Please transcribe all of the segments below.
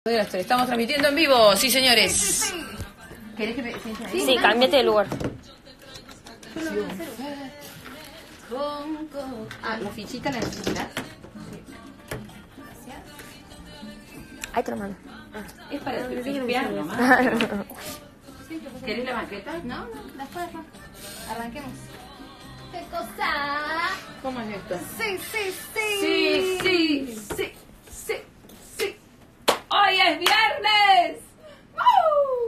Estamos transmitiendo en vivo, sí señores. ¿Querés que me... Sí, cámbiate de lugar. La fichita la necesitas. Ahí te lo mando. Es para limpiar nomás. ¿Querés la maqueta? No, después. Arranquemos. ¿Qué cosa? ¿Cómo es esto? Sí. Sí. ¡Hoy es viernes! ¡Woo!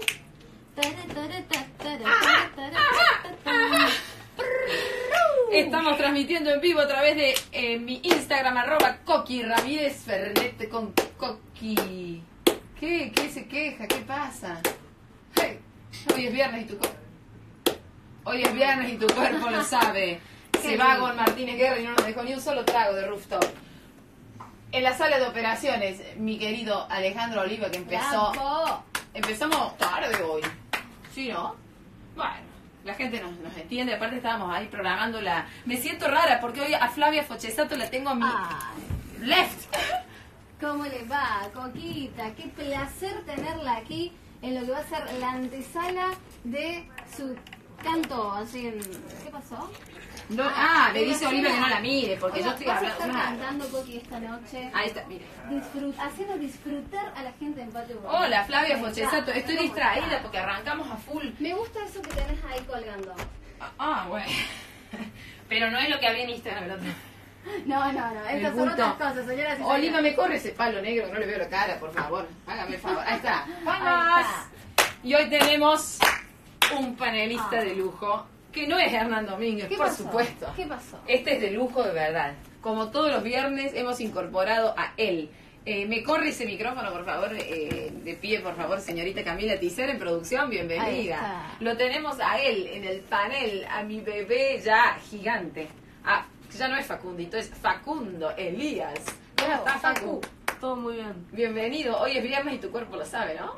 Estamos transmitiendo en vivo a través de mi Instagram, @Coqui Ramírez Fernet con Coqui. ¿Qué se queja? ¿Qué pasa? Hey, hoy es viernes y tu cuerpo lo sabe. Se va con Martínez Guerra y no nos dejó ni un solo trago de rooftop. En la sala de operaciones, mi querido Alejandro Oliva, que empezamos tarde hoy. ¿Sí, no? Bueno, la gente nos entiende. Aparte estábamos ahí programando la... Me siento rara porque hoy a Flavia Fochesato la tengo a mi left. ¿Cómo le va, Coquita? Qué placer tenerla aquí en lo que va a ser la antesala de su canto. Así en... ¿Qué pasó? No, le dice Oliva que no la mire, porque yo estoy hablando... Vas a estar cantando, Coqui, esta noche. Ahí está, mire. Haciendo disfrutar a la gente en Patio Bono. Hola, Flavia Fochesato. Estoy distraída porque arrancamos a full. Me gusta eso que tenés ahí colgando. Bueno. Pero no es lo que había en Instagram el otro. No. Estas son otras cosas, señoras y señores. Oliva, me corre ese palo negro, no le veo la cara, por favor. Hágame el favor. Ahí está. ¡Vamos! Ahí está. Y hoy tenemos un panelista de lujo, que no es Hernán Domínguez, por supuesto. ¿Qué pasó? Este es de lujo de verdad. Como todos los viernes hemos incorporado a él. Me corre ese micrófono, por favor, de pie, por favor, señorita Camila Ticer en producción, bienvenida. Lo tenemos a él en el panel, a mi bebé ya gigante. Ya no es Facundito, es Facundo Elías. ¿Cómo estás, Facu? Todo muy bien. Bienvenido. Hoy es viernes y tu cuerpo lo sabe, ¿no?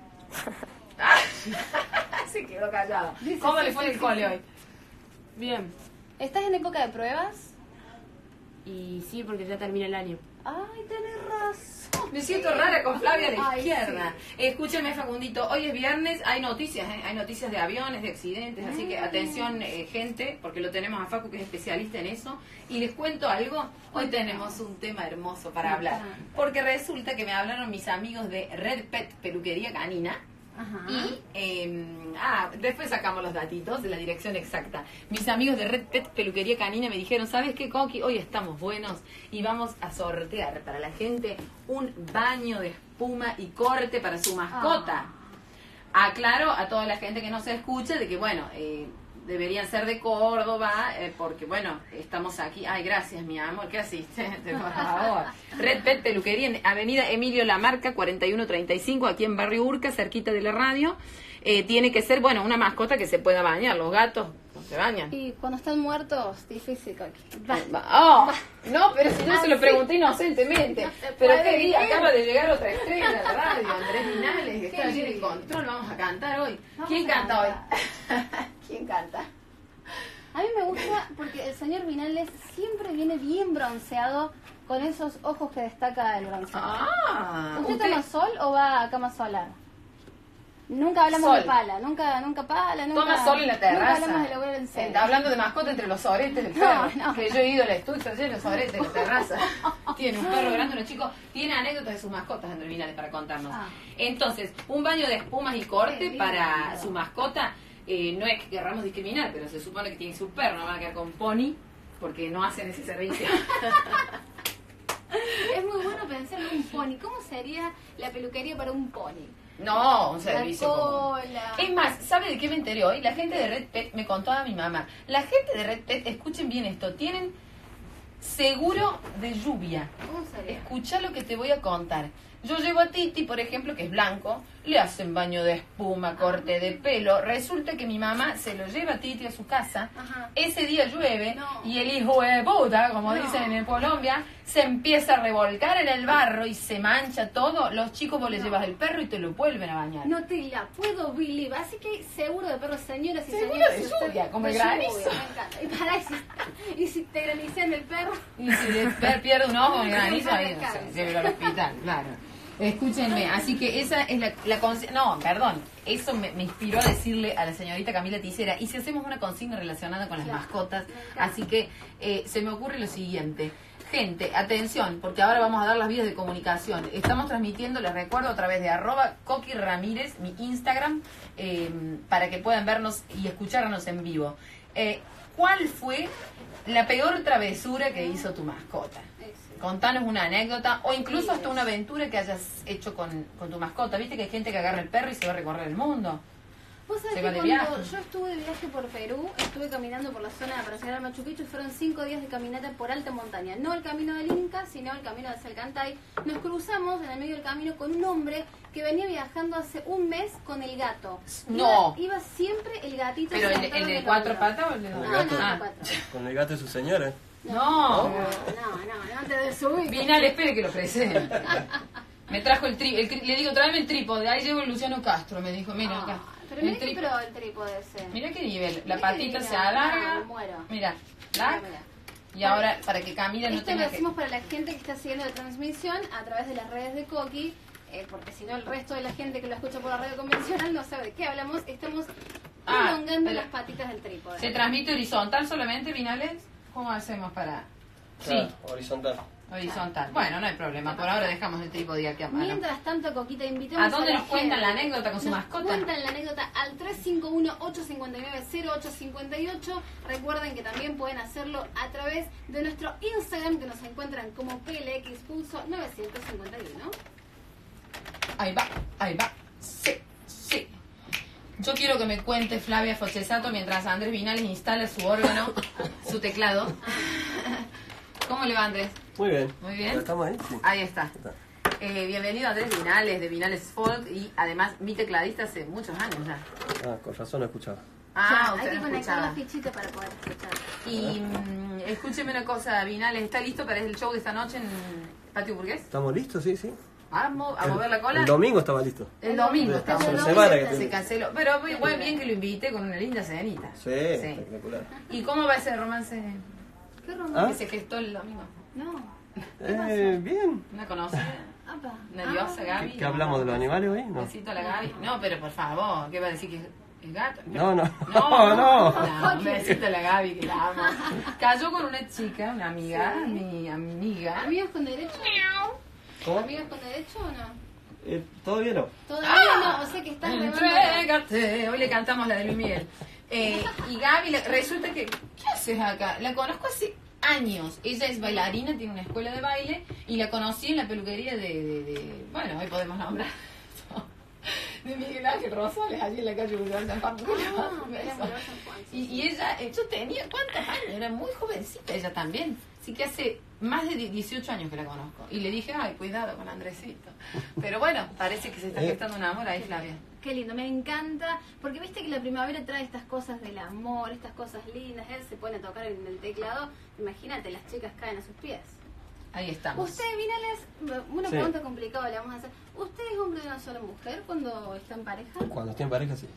Se quedó callado. ¿Cómo le fue el cole hoy? Bien. ¿Estás en época de pruebas? Y sí, porque ya termina el año. Ay, tenés razón. Me siento rara con Flavia a la Ay, izquierda. Escúcheme, Facundito, hoy es viernes, hay noticias, hay noticias de aviones, de accidentes, así que atención, gente, porque lo tenemos a Facu, que es especialista en eso. Y les cuento algo, hoy tenemos un tema hermoso para hablar, porque resulta que me hablaron mis amigos de Red Pet Peluquería Canina. Ajá. Y después sacamos los datitos de la dirección exacta. Mis amigos de Red Pet Peluquería Canina me dijeron, ¿sabes qué, Coqui? Hoy estamos buenos y vamos a sortear para la gente un baño de espuma y corte para su mascota. Aclaro a toda la gente que no se escuche de que, bueno, deberían ser de Córdoba, porque, bueno, estamos aquí. Ay, gracias, mi amor, qué asistente, por favor. Red Pet Peluquería en Avenida Emilio Lamarca, 4135, aquí en Barrio Urca, cerquita de la radio. Tiene que ser, bueno, una mascota que se pueda bañar. Los gatos no se bañan. Y cuando están muertos, difícil, Coqui. No, pero si yo se lo pregunté inocentemente. Pero qué día, acaba de llegar otra estrella de la radio, Andrés Vinales, que está allí en el control. Vamos a cantar hoy. ¿Quién canta hoy? ¿Quién canta? A mí me gusta porque el señor Vinales siempre viene bien bronceado, con esos ojos que destaca el bronceado. ¿Usted toma sol o va a cama solar? Nunca hablamos Sol. de pala, nunca pala, nunca... Toma sol en la terraza. Nunca hablamos de laburar en serio. Hablando de mascota entre los soretes del perro. No. Que yo he ido al estudio ayer, los soretes de la terraza. Tiene un perro grande, unos chicos. Tiene anécdotas de sus mascotas, Andrés Vinales, para contarnos. Entonces, un baño de espumas y corte para su mascota. No es que querramos discriminar, pero se supone que tiene su perro, no van a quedar con pony, porque no hacen ese servicio. Es muy bueno pensar en un pony. ¿Cómo sería la peluquería para un pony? No, un servicio La como... cola. Es más, ¿sabe de qué me enteré hoy? La gente de Red Pet, me contó a mi mamá, la gente de Red Pet, escuchen bien esto, tienen seguro de lluvia. ¿Cómo sería? Escucha lo que te voy a contar. Yo llevo a Titi, por ejemplo, que es blanco, le hacen baño de espuma, corte de pelo. Resulta que mi mamá se lo lleva a Titi a su casa. Ajá. Ese día llueve No. y el hijo de puta, como No. dicen en Colombia, se empieza a revolcar en el barro y se mancha todo. Los chicos vos les llevas el perro y te lo vuelven a bañar. No te la puedo believe. Así que seguro de perros, señoras y Seguro señores. de si usted- lluvia, como el de granizo. lluvia, me encanta. Y para eso, y si te granizan el perro. Y si el perro pierde un ojo, el granizo ahí, no sé, Descansa. llévelo al hospital, claro. Escúchenme, así que esa es no, perdón, eso me inspiró a decirle a la señorita Camila Ticera, y si hacemos una consigna relacionada con las mascotas, así que se me ocurre lo siguiente. Gente, atención, porque ahora vamos a dar las vías de comunicación. Estamos transmitiendo, les recuerdo, a través de @CoquiRamírez, mi Instagram, para que puedan vernos y escucharnos en vivo. ¿Cuál fue la peor travesura que hizo tu mascota? Contanos una anécdota o incluso hasta una aventura que hayas hecho con tu mascota. Viste que hay gente que agarra el perro y se va a recorrer el mundo. Vos sabés que cuando yo estuve de viaje por Perú, estuve caminando por la zona para llegar a Machu Picchu y fueron 5 días de caminata por alta montaña. No el camino del Inca, sino el camino de Salcantay. Nos cruzamos en el medio del camino con un hombre que venía viajando hace un mes con el gato. No. Iba siempre el gatito. ¿Pero el de 4 patas o el de 2? Con el gato de su señora. No, antes de subir. Vinal, espere que lo presente. Me trajo el trípode, le digo, tráeme el trípode, ahí llevo el Luciano Castro, me dijo, mira acá. Pero mira que pro el trípode ese. Mira qué nivel, la patita se alarga, mira, y ahora para que Camila no tenga que... Esto lo decimos para la gente que está siguiendo la transmisión a través de las redes de Coqui, porque si no el resto de la gente que lo escucha por la radio convencional no sabe de qué hablamos, estamos prolongando las patitas del trípode. ¿Se transmite horizontal solamente, Vinales? ¿Cómo hacemos para...? Sí. Horizontal. Horizontal. Bueno, no hay problema. Por ahora dejamos el trípode aquí a mano. Mientras tanto, Coquita, invitamos ¿A dónde nos cuentan la anécdota con su mascota? Cuentan la anécdota al 351-859-0858. Recuerden que también pueden hacerlo a través de nuestro Instagram, que nos encuentran como PLX_951. Ahí va. Sí. Yo quiero que me cuente Flavia Fochesato mientras Andrés Vinales instala su órgano, su teclado. ¿Cómo le va, Andrés? Muy bien. Muy bien. ¿Estamos ahí? Sí. Ahí está. Bienvenido, Andrés Vinales, de Vinales Folk, y además mi tecladista hace muchos años ya. Con razón no escuchaba. Hay que conectar la fichita para poder escuchar. Y escúcheme una cosa, Vinales, ¿está listo para el show de esta noche en Patio Burgués? ¿Estamos listos? Sí. Vamos a mover la cola. El domingo estaba listo. El domingo estaba listo. Se canceló. Pero muy bien que lo invite con una linda cenita. Sí, espectacular. ¿Y cómo va ese romance? ¿Qué romance? Que se gestó el domingo. No. Bien. ¿Una conocida? ¿Nerviosa, Gaby? ¿Qué hablamos de los animales hoy? No. Besito a la Gaby. No, pero por favor, ¿qué va a decir que es gato? No. Un besito a la Gaby, que la amo. Cayó con una chica, una amiga, mi amiga. ¿Amigos con derecho? ¿Cómo? ¿Amigos con derecho o no? Todavía no. Todavía no, o sea que estás Entrégate. Hoy le cantamos la de Luis Miguel. Y Gaby, resulta que, ¿qué haces acá? La conozco hace años. Ella es bailarina, tiene una escuela de baile, y la conocí en la peluquería bueno, hoy podemos nombrar, de Miguel Ángel Rosales, allí en la calle Bulgar San Juan. Y ella, yo tenía, ¿cuántos años? Era muy jovencita ella también. Así que hace más de 18 años que la conozco. Y le dije, ay, cuidado con Andresito. Pero bueno, parece que se está gestando un amor ahí, Flavia. Qué lindo, me encanta, porque viste que la primavera trae estas cosas del amor, estas cosas lindas. Él se pone a tocar en el teclado, imagínate, las chicas caen a sus pies. Ahí estamos. Usted, Vinales, una pregunta complicada le vamos a hacer. ¿Usted es hombre de una sola mujer cuando está en pareja? Cuando estoy en pareja, sí.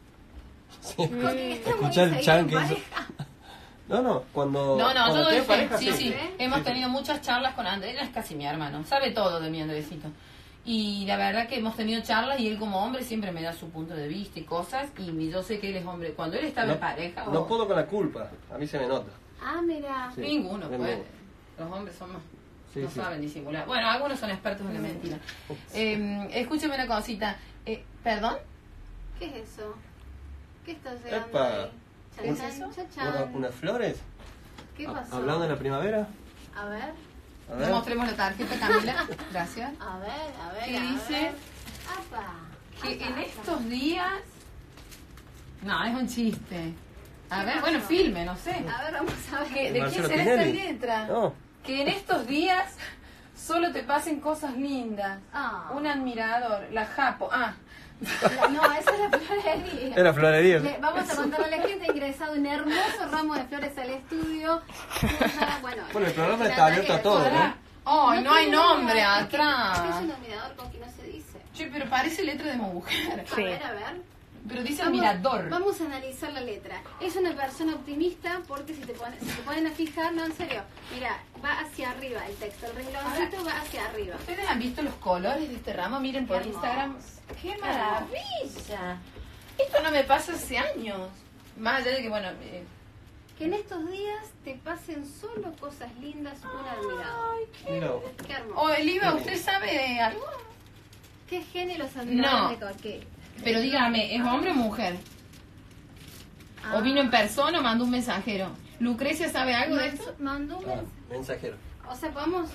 Escuchar el chan que hizo. Cuando todo estoy es en pareja, sí. Hemos tenido muchas charlas con Andrés, él es casi mi hermano, sabe todo de mi Andresito. Y la verdad que hemos tenido charlas y él como hombre siempre me da su punto de vista y cosas, y yo sé que él es hombre. Cuando él estaba en pareja... No puedo con la culpa, a mí se me nota. Mira. Sí, ninguno puede. Los hombres somos... no saben disimular. Bueno, algunos son expertos en la mentira. Escúcheme una cosita. ¿Perdón? ¿Qué es eso? ¿Qué estás llegando Epa. ahí? ¿Qué es eso? ¿Unas flores? ¿Qué pasó? ¿Hablando de la primavera? A ver. Le mostremos la tarjeta, Camila. Gracias. A ver. ¿Qué dice? Que en estos días... No, es un chiste. A ver, bueno, filme, no sé. A ver, vamos a ver. ¿De quién será esta letra? Que en estos días solo te pasen cosas lindas. Un admirador, la Japo. No, esa es la florería. Es la florería. Vamos a contarle a la gente, ha ingresado un hermoso ramo de flores al estudio. Bueno, el programa está abierto a todo, ¿no? No hay nombre atrás. ¿Qué es un admirador, Coqui? No se dice. Che, pero parece letra de mujer. A ver. Pero dice admirador. Vamos a analizar la letra. Es una persona optimista porque si te ponen a fijar, no, en serio, mira, va hacia arriba el texto, el rengloncito va hacia arriba. ¿Ustedes han visto los colores de este ramo? Miren por Qué Instagram. hermoso. ¡Qué maravilla! Esto no me pasa hace años. Más allá de que, bueno... Que en estos días te pasen solo cosas lindas, un admirador. Mira, Qué hermoso. Oh, Eliva, ¿usted sabe algo? ¿Qué géneros admiradores No. de Coqui? Pero dígame, ¿es hombre o mujer? ¿O vino en persona o mandó un mensajero? ¿Lucrecia sabe algo de esto? Mandó un mensajero. O sea, podemos...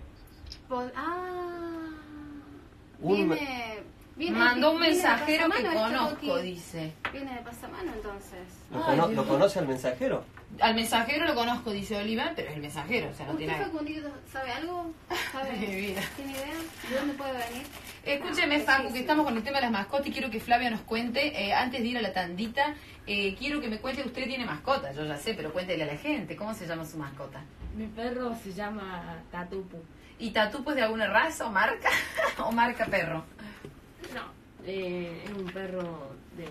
Un Mandó un viene de mensajero que pasamano esto, conozco, Coqui. dice. Viene de pasamano, entonces. ¿Lo conoce al mensajero? Al mensajero lo conozco, dice Oliva, pero es el mensajero, o sea, no tiene ¿Usted, nada. Facundito, sabe algo? Mi vida. ¿Tiene idea? ¿De dónde puede venir? Escúcheme, Facu, que estamos con el tema de las mascotas y quiero que Flavia nos cuente, antes de ir a la tandita, quiero que me cuente, usted tiene mascota, yo ya sé, pero cuéntele a la gente, ¿cómo se llama su mascota? Mi perro se llama Tatupu. ¿Y Tatupo es de alguna raza o marca? ¿O marca perro? No, es un perro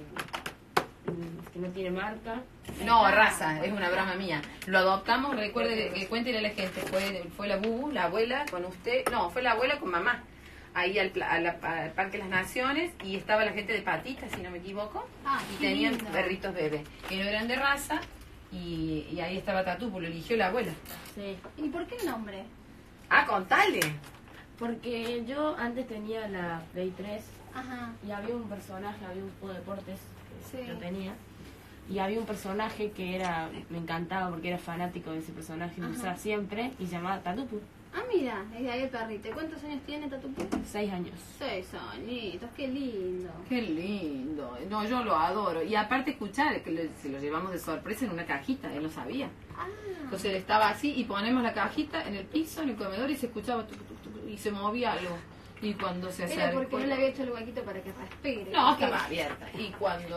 que no tiene marca. No, raza, es una broma mía. Lo adoptamos, recuerde que cuéntele a la gente, fue la Bubu, la abuela con usted, no, fue la abuela con mamá, ahí al Parque de las Naciones, y estaba la gente de Patitas, si no me equivoco, y qué tenían lindo. perritos bebés, que no eran de raza, y ahí estaba Tatupo, lo eligió la abuela. Sí. ¿Y por qué el nombre? Ah, contale. Porque yo antes tenía la Play 3 Ajá. y había un personaje, había un juego de deportes que Sí. lo tenía. Y había un personaje que me encantaba porque era fanático de ese personaje, lo Ajá. usaba siempre y se llamaba Tatupu. Ah, mira, es de ahí el perrito. ¿Cuántos años tiene Tatupu? 6 años. 6 añitos, qué lindo. Qué lindo. No, yo lo adoro. Y aparte escuchar, que se lo llevamos de sorpresa en una cajita, él lo sabía. Ah, Entonces él estaba así y ponemos la cajita en el piso, en el comedor y se escuchaba y se movía algo. Y cuando se era acercó... porque no le había hecho el huequito para que respire. No, Porque- estaba abierta. Y cuando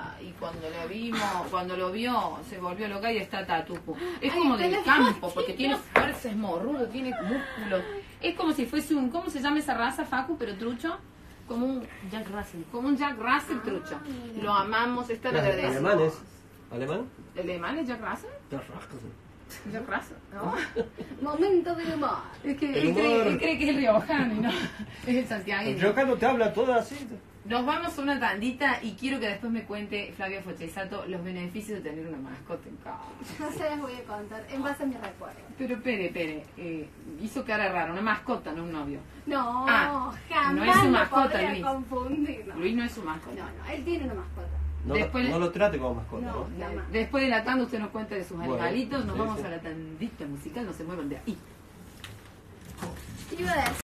cuando lo vio, se volvió loca y está Tatupu. Es Ay, como está del la campo, foto. porque tiene fuerza, es morrudo, tiene músculos. Es como si fuese un, ¿cómo se llama esa raza, Facu, pero trucho? Como un Jack Russell. Jack Russell trucho. mira. Lo amamos, están agradecidos. ¿Alemanes? ¿Alemán? ¿El alemán es Jack Russell? Jack Russell. Jack Russell, ¿no? Momento de humor. Es que El humor. él cree que es el riojano y no, es el santiagueño. Yo cuando te habla todo así. Nos vamos a una tandita y quiero que después me cuente, Flavia Fochesato, los beneficios de tener una mascota en casa. No se las voy a contar, en base a mi recuerdo. Pero espere, hizo cara rara, una mascota, no un novio. No, Ah, jamás no es su lo mascota, podría Luis. confundir. No. Luis no es su mascota. No, él tiene una mascota. No, Después- no lo trate como mascota, No. ¿no? Después de la tanda usted nos cuenta de sus Bueno, animalitos, nos sí, vamos sí. a la tandita musical, no se muevan de ahí. Iba a decir